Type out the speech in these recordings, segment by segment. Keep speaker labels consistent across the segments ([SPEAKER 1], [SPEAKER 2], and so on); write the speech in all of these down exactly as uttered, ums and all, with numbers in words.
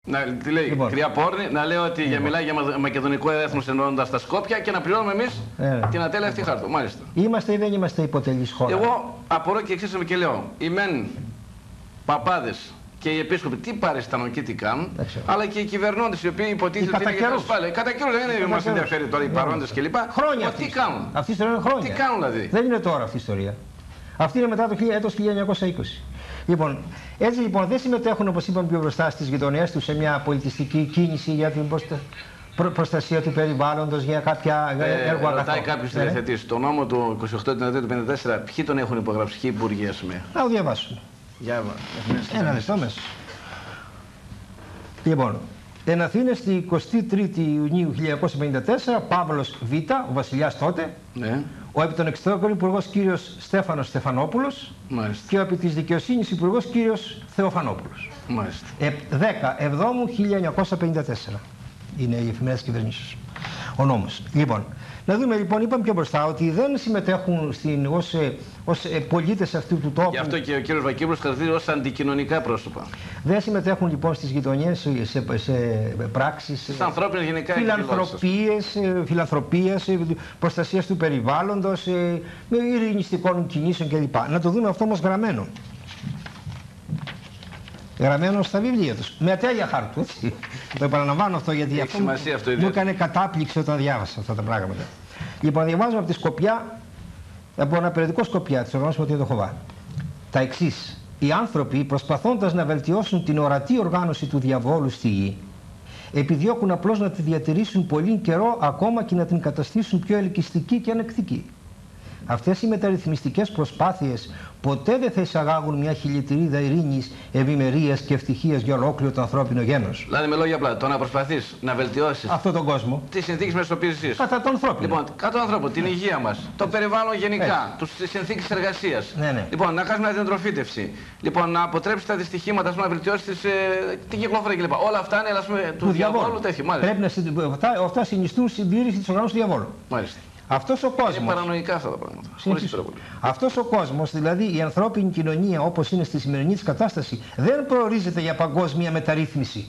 [SPEAKER 1] Να, τι λέει,
[SPEAKER 2] λοιπόν.
[SPEAKER 1] Κρυά Πόρνη, να λέει ότι
[SPEAKER 2] Λοιπόν.
[SPEAKER 1] μιλάει για μακεδονικό έθνος εννοώντας τα Σκόπια και να πληρώνουμε εμείς
[SPEAKER 2] ε.
[SPEAKER 1] την ατέλεια αυτή χάρτου. Μάλιστα.
[SPEAKER 2] Είμαστε ή δεν είμαστε υποτελής χώρα?
[SPEAKER 1] Εγώ απορώ και εξής και λέω, οι μεν παπάδες και οι επίσκοποι τι παριστάνουν και τι κάνουν, αλλά και οι κυβερνώντες οι οποίοι υποτίθεται ότι είναι για τα ασφάλεια. Κατά καιρούς δεν είναι, μας ενδιαφέρει τώρα οι παρόντες κλπ.
[SPEAKER 2] Χρόνια.
[SPEAKER 1] Τι κάνουν.
[SPEAKER 2] Αυτή η ιστορία είναι χρόνια.
[SPEAKER 1] Τι κάνουν δηλαδή.
[SPEAKER 2] Δεν είναι τώρα αυτή η ιστορία. Αυτή είναι μετά το έτος χίλια εννιακόσια είκοσι. Λοιπόν, έτσι λοιπόν δεν συμμετέχουν, όπως είπαμε πιο μπροστά, στις γειτονιές τους σε μια πολιτιστική κίνηση για την προστα... προ... προστασία του περιβάλλοντος, για κάποια
[SPEAKER 1] ε,
[SPEAKER 2] έργο αγαθό.
[SPEAKER 1] Ρωτάει κάποιος τηλεθετής, το νόμο του είκοσι οκτώ του πενήντα τέσσερα, ποιοι τον έχουν υπογράψει, ποιοι υπουργοί, ας πούμε.
[SPEAKER 2] Να το διαβάσουμε.
[SPEAKER 1] Για
[SPEAKER 2] Ένα λεπτό μέσα. Λοιπόν, εν Αθήνες, τη εικοστή τρίτη Ιουνίου χίλια εννιακόσια πενήντα τέσσερα, Παύλος Β, ο βασιλιάς τότε, ναι. Ο επί των εξωτερικών υπουργός κύριος Στέφανος Στεφανόπουλος. Μάλιστα. Και ο επί της δικαιοσύνης υπουργός κύριος Θεοφανόπουλος.
[SPEAKER 1] Μάλιστα.
[SPEAKER 2] Ε, δέκα εβδόμου χίλια εννιακόσια πενήντα τέσσερα είναι οι εφημερίδες κυβερνήσεως. Ο νόμος. Λοιπόν, να δούμε λοιπόν, είπαμε πιο μπροστά ότι δεν συμμετέχουν στην, ως, ως πολίτες αυτού του τόπου.
[SPEAKER 1] Γι' αυτό και ο κύριος Βακύπουλος χαρακτηρίζει ως αντικοινωνικά πρόσωπα.
[SPEAKER 2] Δεν συμμετέχουν λοιπόν στις γειτονιές, σε, σε, σε πράξεις,
[SPEAKER 1] στις ανθρώπινες γενικά
[SPEAKER 2] φιλανθρωπίες, φιλανθρωπίες, προστασίας του περιβάλλοντος, ειρηνιστικών κινήσεων κλπ. Να το δούμε αυτό όμως γραμμένο. Γραμμένο στα βιβλία τους. Με ατέλεια χάρτου, έτσι. Το επαναλαμβάνω αυτό γιατί αυτό, μου,
[SPEAKER 1] αυτό
[SPEAKER 2] μου έκανε κατάπληξη όταν διάβασα αυτά τα πράγματα. Λοιπόν, διαβάζουμε από τη Σκοπιά, από ένα περιοδικό Σκοπιά της οργάνωσης Ματία Τοχοβά, τα εξής. Οι άνθρωποι, προσπαθώντας να βελτιώσουν την ορατή οργάνωση του διαβόλου στη γη, επιδιώκουν απλώς να τη διατηρήσουν πολύ καιρό, ακόμα και να την καταστήσουν πιο ελκυστική και ανεκτική. Αυτές οι μεταρρυθμιστικές προσπάθειες ποτέ δεν θα εισαγάγουν μια χιλιετηρίδα ειρήνης, ευημερίας και ευτυχίας για ολόκληρο το ανθρώπινο γένος.
[SPEAKER 1] Δηλαδή, με λόγια απλά, το να προσπαθείς να βελτιώσεις
[SPEAKER 2] αυτόν τον κόσμο,
[SPEAKER 1] τις συνθήκες μέσα στις οποίες ζεις.
[SPEAKER 2] Κατά τον ανθρώπινο.
[SPEAKER 1] Λοιπόν, κατά τον άνθρωπο, την υγεία μας, το περιβάλλον γενικά, τις συνθήκες εργασίας.
[SPEAKER 2] Ναι, ναι.
[SPEAKER 1] Λοιπόν, να κάνεις μια δεντροφύτευση. Λοιπόν, να αποτρέψεις τα δυστυχήματα, να βελτιώσεις ε, την κυκλοφορία κλπ. Όλα αυτά είναι πούμε, του, του διαβόλου τέτοιο.
[SPEAKER 2] Πρέπει να αυτά, αυτά συνιστούν συντήρηση της οργάνωσης του διαβόλου.
[SPEAKER 1] Μάλιστα.
[SPEAKER 2] Αυτός ο κόσμος,
[SPEAKER 1] είναι παρανοϊκά αυτά τα πράγματα.
[SPEAKER 2] Αυτός ο κόσμος, δηλαδή η ανθρώπινη κοινωνία όπως είναι στη σημερινή της κατάσταση, δεν προορίζεται για παγκόσμια μεταρρύθμιση.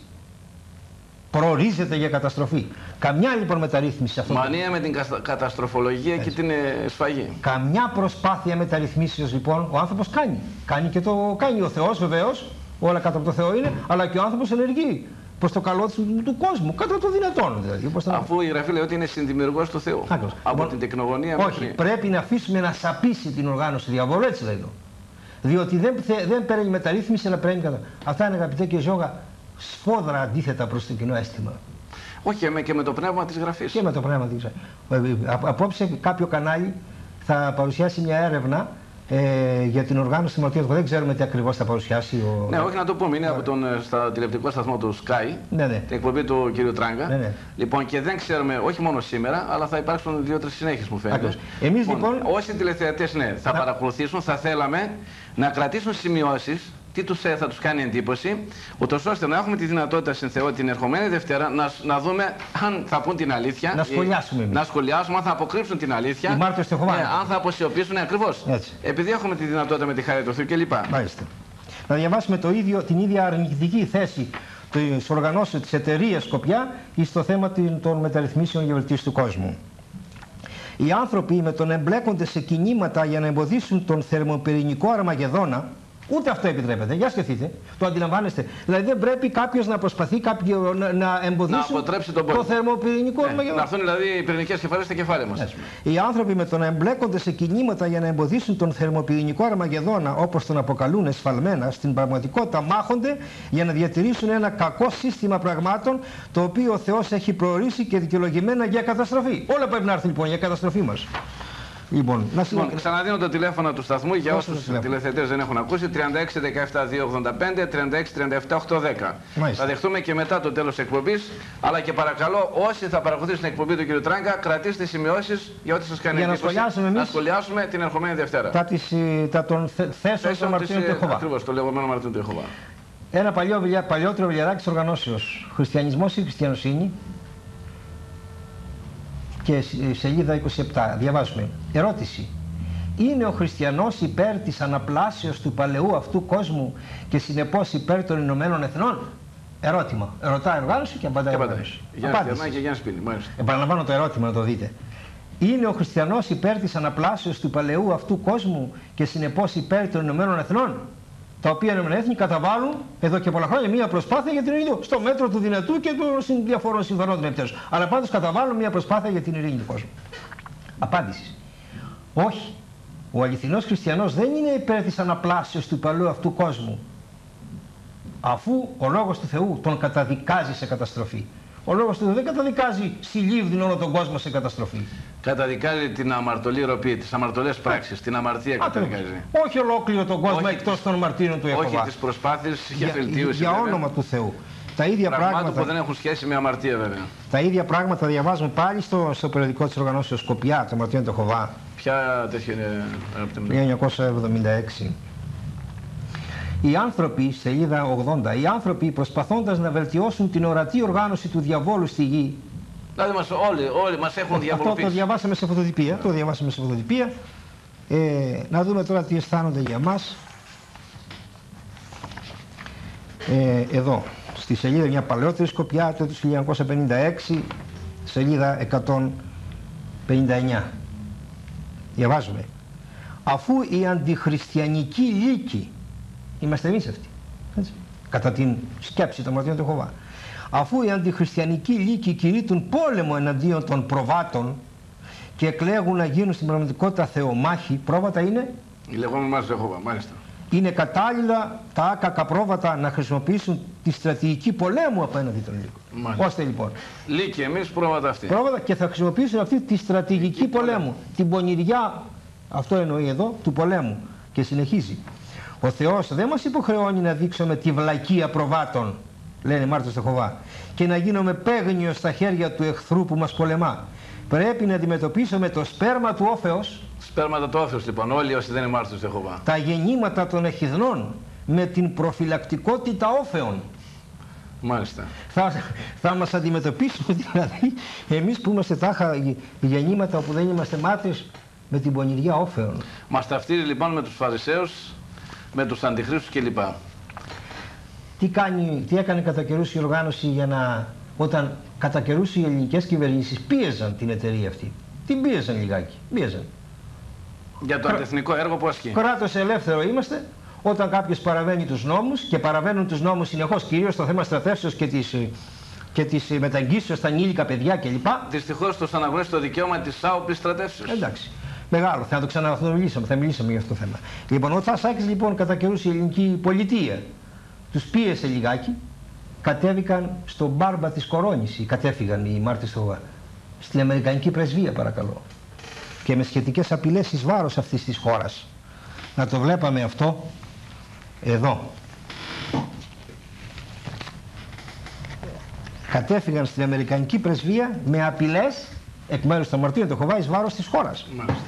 [SPEAKER 2] Προορίζεται για καταστροφή. Καμιά λοιπόν μεταρρύθμιση αυτό.
[SPEAKER 1] Μανία με την καταστροφολογία έτσι. Και την ε, σφαγή.
[SPEAKER 2] Καμιά προσπάθεια μεταρρυθμίσεως λοιπόν ο άνθρωπος κάνει. Κάνει και το κάνει ο Θεός βεβαίως, όλα κάτω από το Θεό είναι, αλλά και ο άνθρωπος ενεργεί. Προς το καλό του, του κόσμου, κατά το δυνατόν δηλαδή.
[SPEAKER 1] Αφού η Γραφή λέει ότι είναι συνδημιουργός του Θεού.
[SPEAKER 2] Άκρος.
[SPEAKER 1] Από
[SPEAKER 2] λοιπόν,
[SPEAKER 1] την τεκνογωνία
[SPEAKER 2] όχι,
[SPEAKER 1] μέχρι...
[SPEAKER 2] πρέπει να αφήσουμε να σαπίσει την οργάνωση του διαβόλου, έτσι λέει εδώ. Διότι δεν, δεν παίρνει μεταρρύθμιση, αλλά παίρνει κατά. Αυτά είναι, αγαπητέ και Ζώγα, σφόδρα αντίθετα προς το κοινό αίσθημα.
[SPEAKER 1] Όχι, και με το πνεύμα της Γραφής.
[SPEAKER 2] Και με το πνεύμα της Γραφής. Απόψε κάποιο κανάλι θα παρουσιάσει μια έρευνα Ε, για την οργάνωση του Ματία Τοχοβά. Δεν ξέρουμε τι ακριβώς θα παρουσιάσει ο...
[SPEAKER 1] Ναι, όχι να το πούμε, είναι από τον στα τηλεοπτικό σταθμό του Sky,
[SPEAKER 2] ναι, ναι.
[SPEAKER 1] την εκπομπή του κ. Τράγκα.
[SPEAKER 2] Ναι, ναι.
[SPEAKER 1] Λοιπόν, και δεν ξέρουμε, όχι μόνο σήμερα, αλλά θα υπάρξουν δύο-τρεις συνέχειες μου φαίνεται.
[SPEAKER 2] Εμείς λοιπόν... λοιπόν...
[SPEAKER 1] Όσοι τηλεθεατές ναι, θα να... παρακολουθήσουν, θα θέλαμε να κρατήσουν σημειώσεις, τι τους, θα τους κάνει εντύπωση, ούτως ώστε να έχουμε τη δυνατότητα στην Θεό την ερχομένη Δευτέρα να, να δούμε αν θα πούν την αλήθεια.
[SPEAKER 2] Να σχολιάσουμε εμείς.
[SPEAKER 1] Να σχολιάσουμε, αν θα αποκρύψουν την αλήθεια.
[SPEAKER 2] Η Μάρτυρος Τεχοβά.
[SPEAKER 1] Ναι, αν θα αποσιωπήσουν, ναι, ακριβώς. Έτσι. Επειδή έχουμε τη δυνατότητα με τη χάρη του Θεού κλπ.
[SPEAKER 2] Μάλιστα. Να διαβάσουμε το ίδιο, την ίδια αρνητική θέση της οργανώσεως της εταιρείας Σκοπιά στο θέμα των μεταρρυθμίσεων για βελτίωση του κόσμου. Οι άνθρωποι με τον εμπλέκονται σε κινήματα για να εμποδίσουν τον θερμοπυρηνικό Αρμαγεδόνα. Ούτε αυτό επιτρέπεται. Για σκεφτείτε. Το αντιλαμβάνεστε. Δηλαδή δεν πρέπει κάποιο να προσπαθεί κάποιο, να, να εμποδίσει
[SPEAKER 1] τον
[SPEAKER 2] το θερμοπυρηνικό
[SPEAKER 1] ναι,
[SPEAKER 2] Αρμαγεδόνα.
[SPEAKER 1] Να έρθουν δηλαδή οι πυρηνικές κεφαλές στα κεφάλια μας.
[SPEAKER 2] Έτσι. Οι άνθρωποι με το να εμπλέκονται σε κινήματα για να εμποδίσουν τον θερμοπυρηνικό Αρμαγεδόνα, όπως τον αποκαλούν εσφαλμένα, στην πραγματικότητα μάχονται για να διατηρήσουν ένα κακό σύστημα πραγμάτων το οποίο ο Θεός έχει προορίσει και δικαιολογημένα για καταστροφή. Όλα πρέπει να έρθουν λοιπόν για καταστροφή μας. Λοιπόν, να
[SPEAKER 1] λοιπόν, ξαναδίνω το τηλέφωνο του σταθμού για όσους τηλεθεατές δεν έχουν ακούσει. τριάντα έξι δεκαεπτά διακόσια ογδόντα πέντε, τριάντα έξι τριάντα επτά οκτακόσια δέκα. Θα δεχτούμε και μετά το τέλος της εκπομπής. Αλλά και παρακαλώ όσοι θα παρακολουθήσουν την εκπομπή του κ. Τράγκα, κρατήστε σημειώσεις για ό,τι σας κάνει εντύπωση.
[SPEAKER 2] Για να σχολιάσουμε εμείς.
[SPEAKER 1] Να σχολιάσουμε την ερχομένη Δευτέρα.
[SPEAKER 2] Τα, της, τα των θέσεων του Μαρτίνου Τεχοβά.
[SPEAKER 1] Ακριβώς, το λεγόμενο Μαρτίνου Τεχοβά.
[SPEAKER 2] Ένα παλιό, παλιότερο βιβλιαράκι της οργανώσεως. Χριστιανισμός ή χριστιανοσύνη. Και σελίδα είκοσι επτά, διαβάζουμε. Ερώτηση. Είναι ο χριστιανός υπέρ της αναπλάσεως του παλαιού αυτού κόσμου και συνεπώς υπέρ των Ηνωμένων Εθνών? Ερώτημα. Ρωτάει οργάνωση και απαντάει.
[SPEAKER 1] Και απαντάει. Γιάννη Θερμάκη και Γιάννη Σπίλη.
[SPEAKER 2] Επαναλαμβάνω το ερώτημα να το δείτε. Είναι ο χριστιανός υπέρ της αναπλάσεως του παλαιού αυτού κόσμου και συνεπώς υπέρ των Ηνωμένων Εθνών, τα οποία Ηνωμένα Έθνη καταβάλουν εδώ και πολλά χρόνια μια προσπάθεια για την ειρήνη του, στο μέτρο του δυνατού και των διαφόρων συμφερόντων επιτέλους. Αλλά πάντως καταβάλουν μια προσπάθεια για την ειρήνη του κόσμου. Απάντηση. Όχι. Ο αληθινός χριστιανός δεν είναι υπέρ της αναπλάσεως του παλαιού αυτού κόσμου, αφού ο λόγος του Θεού τον καταδικάζει σε καταστροφή. Ο λόγος του Θεού δεν καταδικάζει συλλήβδιν όλο τον κόσμο σε καταστροφή.
[SPEAKER 1] Καταδικάζει την αμαρτωλή ροπή, τις αμαρτωλές πράξεις, την αμαρτία καταδικάζει.
[SPEAKER 2] Όχι ολόκληρο τον κόσμο εκτός των μαρτύρων του Ιεχωβά.
[SPEAKER 1] Όχι τις προσπάθειες για βελτίωση.
[SPEAKER 2] Για, για όνομα του Θεού. Τα ίδια πράγματα
[SPEAKER 1] που δεν έχουν σχέση με αμαρτία βέβαια.
[SPEAKER 2] Τα ίδια πράγματα διαβάζουμε πάλι στο, στο περιοδικό της οργανώσεως Σκοπιά, το μαρτύριο του Ιεχωβά.
[SPEAKER 1] Ποια τέτοια είναι?
[SPEAKER 2] χίλια εννιακόσια εβδομήντα έξι. Οι άνθρωποι, σελίδα ογδόντα, οι άνθρωποι προσπαθώντας να βελτιώσουν την ορατή οργάνωση του διαβόλου στη γη.
[SPEAKER 1] Δηλαδή μας, όλοι, όλοι μας έχουν διαβολοποιήσει.
[SPEAKER 2] Αυτό το διαβάσαμε σε φωτοτυπία. Το διαβάσαμε σε φωτοτυπία. Ε, να δούμε τώρα τι αισθάνονται για μας. Ε, εδώ, στη σελίδα μια παλαιότερη σκοπιά, το χίλια εννιακόσια πενήντα έξι, σελίδα εκατόν πενήντα εννιά. Διαβάζουμε. Αφού η αντιχριστιανική λύκη, είμαστε εμείς αυτοί, έτσι, κατά την σκέψη των μαρτύρων του Ιεχωβά, αφού οι αντιχριστιανικοί λύκοι κηρύττουν πόλεμο εναντίον των προβάτων και εκλέγουν να γίνουν στην πραγματικότητα θεομάχοι, πρόβατα είναι,
[SPEAKER 1] οι λεγόμενοι μας του Ιεχωβά, μάλιστα.
[SPEAKER 2] Είναι κατάλληλα τα άκακα πρόβατα να χρησιμοποιήσουν τη στρατηγική πολέμου απέναντι των λύκων. Ώστε λοιπόν.
[SPEAKER 1] Λύκοι εμείς, πρόβατα αυτοί.
[SPEAKER 2] Πρόβατα και θα χρησιμοποιήσουν αυτή τη στρατηγική πολέμου. πολέμου. Την πονηριά, αυτό εννοεί εδώ, του πολέμου. Και συνεχίζει. Ο Θεός δεν μας υποχρεώνει να δείξουμε τη βλακεία προβάτων, λένε οι μάρτυρες του Ιεχωβά, και να γίνουμε παίγνιο στα χέρια του εχθρού που μας πολεμά. Πρέπει να αντιμετωπίσουμε το σπέρμα του όφεως.
[SPEAKER 1] Σπέρματα του όφεως λοιπόν, όλοι όσοι δεν είναι μάρτυρες του Ιεχωβά.
[SPEAKER 2] Τα γεννήματα των εχιδνών με την προφυλακτικότητα όφεων.
[SPEAKER 1] Μάλιστα.
[SPEAKER 2] Θα, θα μας αντιμετωπίσουμε δηλαδή εμείς που είμαστε τάχα γεννήματα όπου δεν είμαστε μάρτυρες με την πονηριά όφεων.
[SPEAKER 1] Μας ταυτίζει λοιπόν με τους Φαρισαίους, με τους αντιχρίστους κλπ.
[SPEAKER 2] Τι, κάνει, τι έκανε κατά καιρούς η οργάνωση για να, όταν κατά καιρούς οι ελληνικές κυβερνήσεις πίεζαν την εταιρεία αυτή. Την πίεζαν λιγάκι, πίεζαν.
[SPEAKER 1] Για το αντεθνικό έργο που ασκεί.
[SPEAKER 2] Κράτος ελεύθερο είμαστε όταν κάποιος παραβαίνει τους νόμους και παραβαίνουν τους νόμους συνεχώς, κυρίως στο θέμα στρατεύσεως και της, και της μεταγγίσεως στα ανήλικα παιδιά κλπ.
[SPEAKER 1] Δυστυχώς τους αναγνωρίζει το δικαίωμα της άοπλης στρατεύσεως.
[SPEAKER 2] Εντάξει. Μεγάλο, θα το ξαναμιλήσουμε, θα μιλήσουμε για αυτό το θέμα. Λοιπόν, ο Τσάσακης λοιπόν κατά καιρούς η ελληνική πολιτεία τους πίεσε λιγάκι, κατέβηκαν στον Μπάρμπα της Κορώνης, κατέφυγαν οι μάρτυρες του Ιεχωβά, στην Αμερικανική πρεσβεία παρακαλώ, και με σχετικές απειλές εις βάρος αυτής της χώρας. Να το βλέπαμε αυτό εδώ. Κατέφυγαν στην Αμερικανική πρεσβεία με απειλές εκ μέρους των μαρτύρων του Ιεχωβά εις βάρος της χώρας.
[SPEAKER 1] Μάλιστα.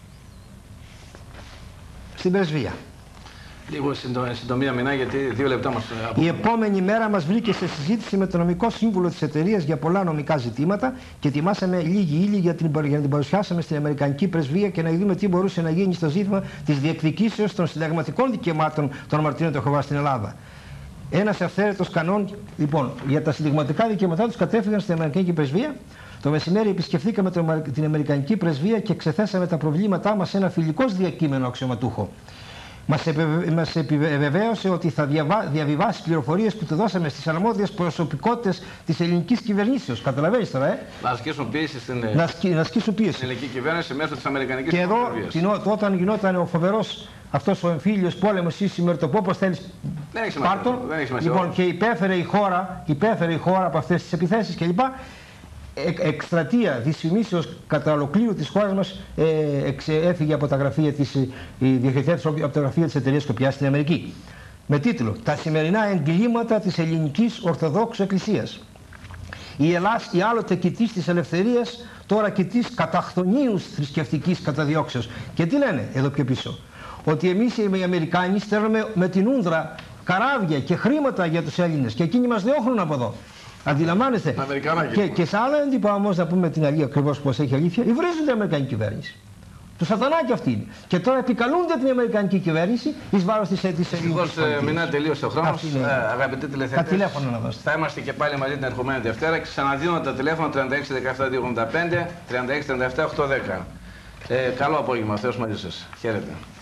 [SPEAKER 2] Στην πρεσβεία.
[SPEAKER 1] Λίγο συντομία μηνά, γιατί δύο λεπτά μας αποφύγει.
[SPEAKER 2] Η επόμενη μέρα μας βρήκε σε συζήτηση με τον νομικό σύμβουλο της εταιρείας για πολλά νομικά ζητήματα και ετοιμάσαμε λίγη ύλη για, για να την παρουσιάσουμε στην Αμερικανική πρεσβεία και να δούμε τι μπορούσε να γίνει στο ζήτημα της διεκδικήσεως των συνταγματικών δικαιωμάτων των μαρτύρων του Ιεχωβά στην Ελλάδα. Ένας αυθαίρετος κανόν, λοιπόν, για τα συνταγματικά δικαιώματά τους κατέφυγαν στην Αμερικανική πρεσβεία. Το μεσημέρι επισκεφθήκαμε την Αμερικανική πρεσβεία και ξεθέσαμε τα προβλήματά μας σε ένα φιλικός διακείμενο αξιωματούχο. Μας, επιβε... μας επιβεβαίωσε ότι θα διαβα... διαβιβάσει πληροφορίες που του δώσαμε στις αρμόδιες προσωπικότητες της ελληνικής κυβερνήσεως. Καταλαβαίνεις τώρα, ε?
[SPEAKER 1] Να ασκήσουν πίεση στην,
[SPEAKER 2] να ασκ... να ασκήσουν πίεση.
[SPEAKER 1] στην ελληνική κυβέρνηση μέσω της Αμερικανικής
[SPEAKER 2] και εδώ, την... όταν γινόταν ο φοβερός αυτός ο εμφύλιος πόλεμος ή συμμερτοπό, όπως θέλεις, πάρτον, λοιπόν, και υπέφερε η χώρα, υπέφερε η χώρα από αυτές τις επιθέσεις κλπ. Εκστρατεία δυσφημίσεως κατά ολοκλήρου της χώρας μας ε, εξ, έφυγε από τα γραφεία της, ε, από τα γραφεία της εταιρείας Σκοπιάς στην Αμερική με τίτλο «Τα σημερινά εγκλήματα της ελληνικής Ορθοδόξου Εκκλησίας». Η Ελλάς, η άλλοτε κοιτής της ελευθερίας, τώρα κοιτής καταχθονίους θρησκευτικής καταδιώξεως. Και τι λένε εδώ πιο πίσω? Ότι εμείς οι Αμερικάνοι στέλνουμε με την Ούνδρα καράβια και χρήματα για τους Έλληνες και εκείνοι μας διώχνουν από εδώ. Αντιλαμβάνεστε. Και, και σε άλλα έντυπα όμως, να πούμε την αλήθεια ακριβώς πως έχει αλήθεια, υβρίζουν την Αμερικανική κυβέρνηση. Του σατανάκι αυτοί είναι. Και τώρα επικαλούνται την Αμερικανική κυβέρνηση εις βάρος της ελληνικής πολιτικής.
[SPEAKER 1] Δυστυχώς μηνά τελείωσε ο χρόνος. Αγαπητοί τηλεθεατές,
[SPEAKER 2] τα τηλέφωνα να δώσετε.
[SPEAKER 1] Θα είμαστε και πάλι μαζί την ερχομένη Δευτέρα. Ξαναδίνω τα τηλέφωνα τριάντα έξι δεκαεπτά διακόσια ογδόντα πέντε, τριάντα έξι τριάντα επτά οκτακόσια δέκα. Ε, καλό απόγευμα, Θεός μαζί σας. Χαίρετε.